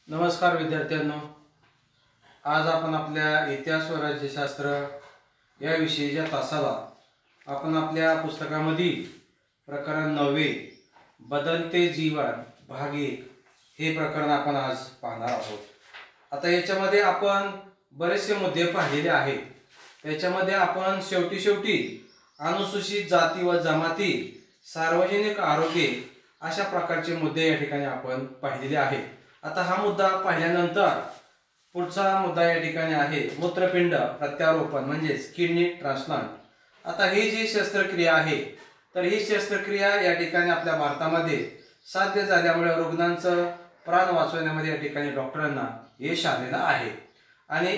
नमस्कार विद्यार्थ्यांनो, आज आपण आपल्या इतिहास व राज्यशास्त्र या विषयाच्या तासाला आपण आपल्या पुस्तकामधील प्रकरण 9 बदलते जीवन भाग 1 हे प्रकरण आपण आज पाहणार आहोत। आता याच्यामध्ये आपण बरेचसे मुद्दे पाहिलेले आहेत। त्याच्यामध्ये आपण शेवटी अनुसूचित जाती व जमाती, सार्वजनिक आरोग्य अशा प्रकारचे मुद्दे या ठिकाणी आपण पाहिलेले आहेत। आता हा मुद्दा पाहिल्यानंतर पुढचा मुद्दा या ठिकाणी आहे मूत्रपिंड प्रत्यारोपण म्हणजे किडनी ट्रान्सप्लांट। आता ही जी शस्त्रक्रिया आहे तर ही शस्त्रक्रिया या ठिकाणी आपल्या भारतामध्ये साध्य झाल्यामुळे रुग्णांचं प्राण वाचवण्यामध्ये या ठिकाणी डॉक्टरांना यश आलेलं आहे। आणि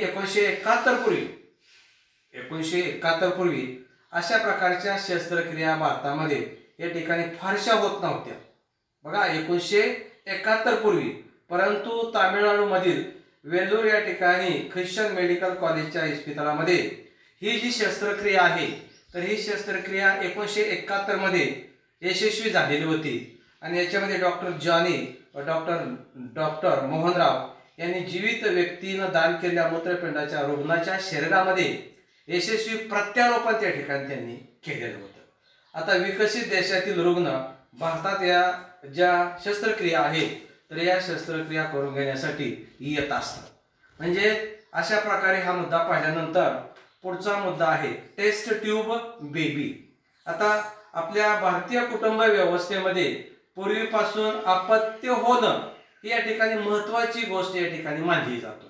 1971 पूर्वी अशा प्रकारच्या शस्त्रक्रिया भारतामध्ये या ठिकाणी फारशा होत नव्हत्या। बघा 1971 पूर्वी, परंतु तामिळनाडूमधील वेल्लोर या ठिकाणी ख्रिश्चन मेडिकल कॉलेजच्या इस्पितळामध्ये ही जी शस्त्रक्रिया आहे तर ही शस्त्रक्रिया 1971 मध्ये यशस्वी झालेली होती। आणि याच्यामध्ये डॉक्टर जॉनी व डॉक्टर मोहनराव यांनी जीवित व्यक्तीनं दान केलेल्या मूत्रपिंडाच्या रुग्णाच्या शरीरामध्ये यशस्वी प्रत्यारोपण त्या ठिकाणी त्यांनी केलेलं होतं। आता विकसित देशातील रुग्ण भारतात या ज्या शस्त्रक्रिया आहेत तर या शस्त्रक्रिया करून घेण्यासाठी येत असतात। म्हणजे अशा प्रकारे हा मुद्दा पाहिल्यानंतर पुढचा मुद्दा आहे टेस्ट ट्यूब बेबी। आता आपल्या भारतीय कुटुंब व्यवस्थेमध्ये पूर्वीपासून अपत्य होणं ही या ठिकाणी महत्त्वाची गोष्ट या ठिकाणी मानली जात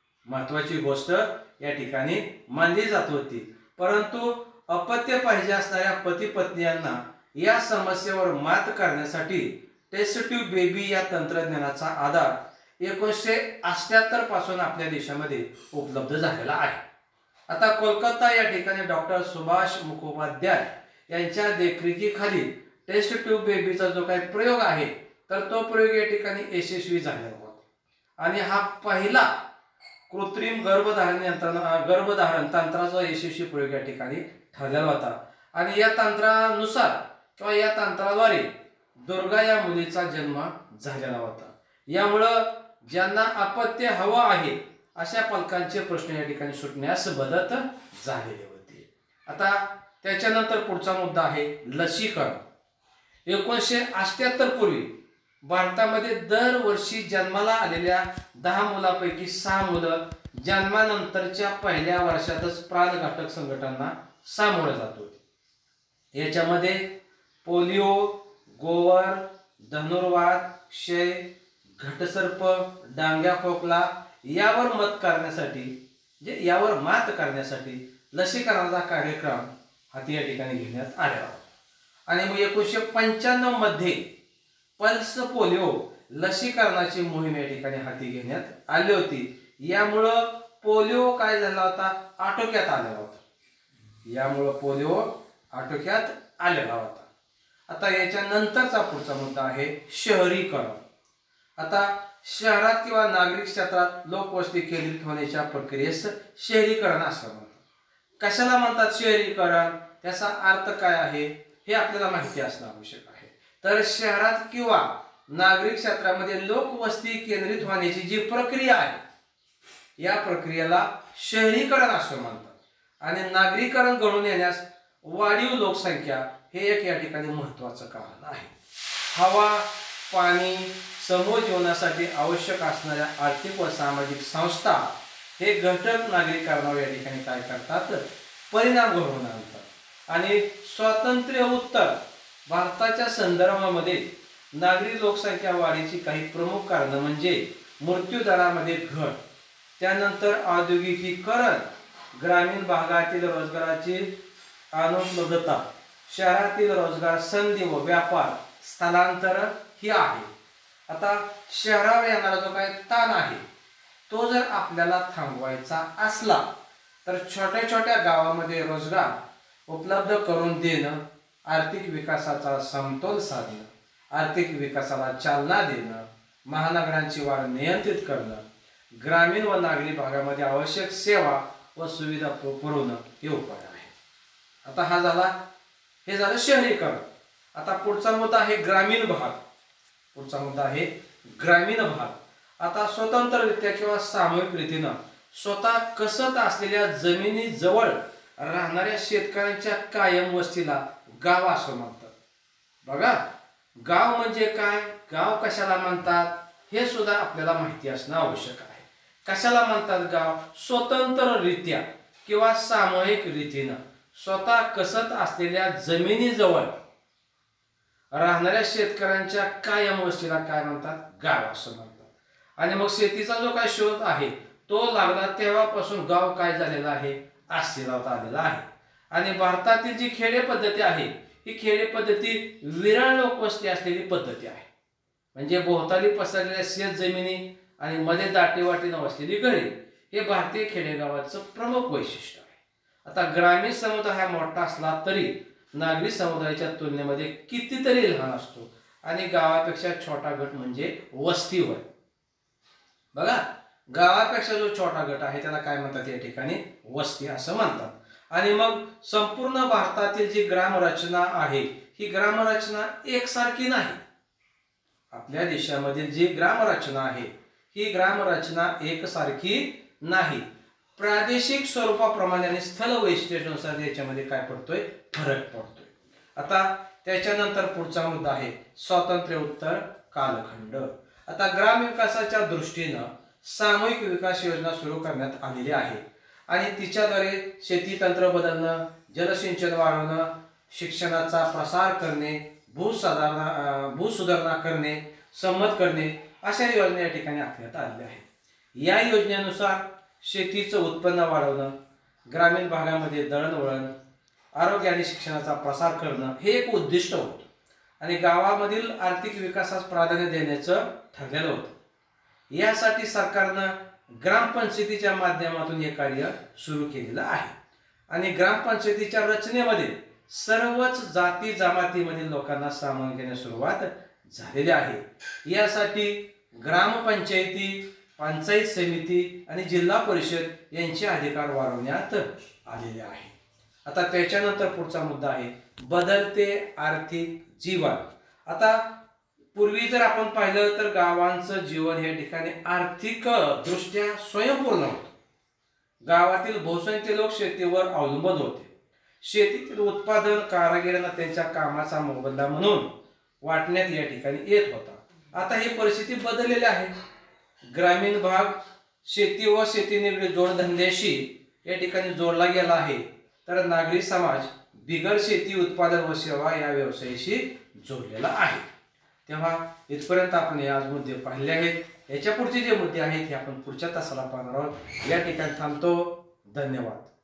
होती। परंतु अपत्य पाहिजे असणाऱ्या पती पत्नींना या समस्येवर मात करण्यासाठी टेस्ट ट्यूब बेबी या तंत्रज्ञानाचा आधार 1978 पासून आपल्या देशामध्ये उपलब्ध झालेला आहे। आता कोलकाता या ठिकाणी डॉक्टर सुभाष मुखोपाध्याय यांच्या देखरेखीखाली टेस्ट ट्यूब बेबीचा जो काही प्रयोग आहे तर तो प्रयोग या ठिकाणी यशस्वी झालेला होता। आणि हा पहिला कृत्रिम गर्भधारण तंत्राचा यशस्वी प्रयोग या ठिकाणी ठरलेला होता। आणि या तंत्रानुसार किंवा या तंत्राद्वारे दुर्गा या मुलीचा जन्म झालेला होता। यामुळं ज्यांना अपत्य हवं आहे अशा पालकांचे प्रश्न या ठिकाणी सुटण्यास मदत झालेली होती। आता त्याच्यानंतर पुढचा मुद्दा आहे लसीकरण। 1978 पूर्वी भारतामध्ये दरवर्षी जन्माला आलेल्या 10 मुलांपैकी 6 मुलं जन्मानंतरच्या पहिल्या वर्षातच प्राणघातक संकटांना सामोरे जात होते। याच्यामध्ये पोलिओ, गोवर, धनुर्वात, क्षय, घटसर्प, डांग्या खोकला यावर मात करण्यासाठी लसीकरणाचा कार्यक्रम हाती या ठिकाणी घेण्यात आला होता। आणि मग 1995 मध्ये पल्स पोलिओ लसीकरणाची मोहीम या ठिकाणी हाती घेण्यात आली होती। यामुळं पोलिओ काय झाला होता, आटोक्यात आलेला होता। आता याच्यानंतरचा पुढचा मुद्दा आहे शहरीकरण। आता शहरात किंवा नागरिक क्षेत्रात लोकवस्ती केंद्रित होण्याच्या प्रक्रियेस शहरीकरण असं म्हणतात। कशाला म्हणतात शहरीकरण, त्याचा अर्थ काय आहे हे आपल्याला माहिती असणं आवश्यक आहे। तर शहरात किंवा नागरिक क्षेत्रामध्ये लोकवस्ती केंद्रित होण्याची जी प्रक्रिया आहे या प्रक्रियेला शहरीकरण असं म्हणतात। आणि नागरीकरण घडून येण्यास वाढीव लोकसंख्या हे एक या ठिकाणी महत्त्वाचं कारण आहे। हवा, पाणी, समूह जीवनासाठी आवश्यक असणाऱ्या आर्थिक व सामाजिक संस्था हे घटक नागरीकरणावर या ठिकाणी काय करतात, परिणाम घडवून आणतात। आणि स्वातंत्र्योत्तर भारताच्या संदर्भामध्ये नागरी लोकसंख्या वाढीची काही प्रमुख कारणं म्हणजे मृत्यूदरामध्ये घट, त्यानंतर औद्योगिकीकरण, ग्रामीण भागातील रोजगाराची अनुपलब्धता, शहरातील रोजगार संधी व व्यापार स्थलांतर ही आहे। आता शहरावर येणारा जो काही ताण आहे तो जर आपल्याला थांबवायचा असला तर छोट्या छोट्या गावामध्ये रोजगार उपलब्ध करून देणं, आर्थिक विकासाचा समतोल साधणं, आर्थिक विकासाला चालना देणं, महानगरांची वाढ नियंत्रित करणं, ग्रामीण व नागरी भागामध्ये आवश्यक सेवा व सुविधा पुरवणं हे उपाय आहे। आता हे झालं शहरीकरण। आता पुढचा मुद्दा आहे ग्रामीण भाग। आता स्वतंत्ररित्या किंवा सामूहिक रीतीनं स्वतः कसत असलेल्या जमिनीजवळ राहणाऱ्या शेतकऱ्यांच्या कायम वस्तीला गाव असं म्हणतात. बघा, गाव म्हणजे काय, गाव कशाला म्हणतात हे सुद्धा आपल्याला माहिती असणं आवश्यक आहे. कशाला म्हणतात गाव? स्वतंत्ररित्या किंवा सामूहिक रीतीनं स्वतः कसत असलेल्या जमिनीजवळ राहणाऱ्या शेतकऱ्यांच्या कायम वस्तीला काय म्हणतात? गाव असं म्हणतात. आणि मग शेतीचा जो काही शोध आहे तो लागला तेव्हापासून गाव काय झालेला आहे? अस्तित्वात आलेला आहे. आणि भारतातील जी खेडे पद्धती आहे ही खेडे पद्धती विरळ लोकवस्ती असलेली पद्धती आहे. म्हणजे भोवताली पसरलेल्या शेत जमिनी आणि मध्ये दाटीवाटीनं वसलेली घरे हे भारतीय खेडेगावाचं प्रमुख वैशिष्ट्य आहे. आता ग्रामीण समुदाय हा मोठा असला तरी नागरी समुदायाच्या तुलनेमध्ये कितीतरी लहान असतो आणि गावापेक्षा छोटा गट म्हणजे वस्ती होय. बघा, गावापेक्षा जो छोटा गट आहे त्याला काय म्हणतात? या ठिकाणी वस्ती असं म्हणतात. आणि मग संपूर्ण भारतातील जी ग्रामरचना आहे ही ग्रामरचना एकसारखी नाही. आपल्या देशामधील जी ग्रामरचना आहे ही ग्रामरचना एकसारखी नाही. प्रादेशिक स्वरूपाप्रमाणे आणि स्थल वैशिष्ट्यानुसार याच्यामध्ये काय पडतोय? फरक पडतोय. आता त्याच्यानंतर पुढचा मुद्दा आहे स्वातंत्र्योत्तर कालखंड. आता ग्राम विकासाच्या दृष्टीनं सामूहिक विकास योजना सुरू करण्यात आलेली आहे आणि तिच्याद्वारे शेती तंत्र बदलणं, जलसिंचन वाढवणं, शिक्षणाचा प्रसार करणे, भूसुधारणा करणे, संमत करणे अशा योजना या ठिकाणी आखण्यात आलेल्या आहेत. या योजनेनुसार शेतीचं उत्पन्न वाढवणं, ग्रामीण भागामध्ये दळणवळण, आरोग्य आणि शिक्षणाचा प्रसार करणं हे एक उद्दिष्ट होतं आणि गावामधील आर्थिक विकासास प्राधान्य देण्याचं ठरलेलं होतं. यासाठी सरकारनं ग्रामपंचायतीच्या माध्यमातून हे कार्य सुरू केलेलं आहे आणि ग्रामपंचायतीच्या रचनेमध्ये सर्वच जाती जमातीमधील लोकांना सामावून घेण्यास सुरुवात झालेली आहे. यासाठी ग्रामपंचायती, पंचायत समिती आणि जिल्हा परिषद यांचे अधिकार वाढवण्यात आलेले आहे. आता त्याच्यानंतर पुढचा मुद्दा आहे बदलते आर्थिक जीवन. आता पूर्वी जर आपण पाहिलं तर गावांचं जीवन या ठिकाणी आर्थिक दृष्ट्या स्वयंपूर्ण होतं. गावातील बहुसंख्य लोक शेतीवर अवलंबून होते. शेतीतील उत्पादन कारागिरांना त्यांच्या कामाचा मोबदला म्हणून वाटण्यात या ठिकाणी येत होता. आता ही परिस्थिती बदललेली आहे. ग्रामीण भाग शेती व शेतीनिगडीत जोडधंद्याशी या ठिकाणी जोडला गेला आहे, तर नागरी समाज बिगर शेती उत्पादन व सेवा या व्यवसायाशी जोडलेला आहे. तेव्हा इथपर्यंत आपण आज मुद्दे पाहिले आहेत. याच्या पुढचे जे मुद्दे आहेत हे आपण पुढच्या तासाला पाहणार आहोत. या ठिकाणी थांबतो. धन्यवाद.